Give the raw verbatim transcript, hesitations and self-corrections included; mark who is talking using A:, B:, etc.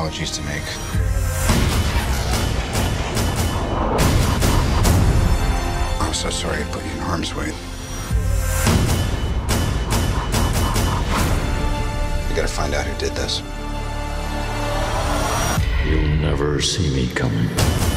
A: apologies to make. I'm so sorry to put you in harm's way. We gotta find out who did this.
B: You'll never see me coming.